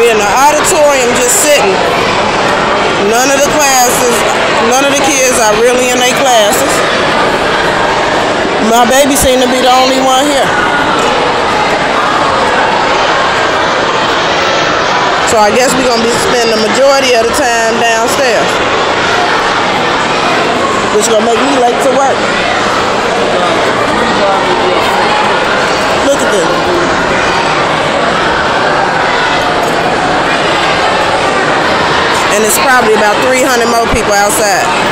We're in the auditorium just sitting. None of the classes, none of the kids are really in their classes. My baby seemed to be the only one here. So I guess we're going to be spending the majority of the time downstairs, which is going to make me late for work. Look at this. And it's probably about 300 more people outside.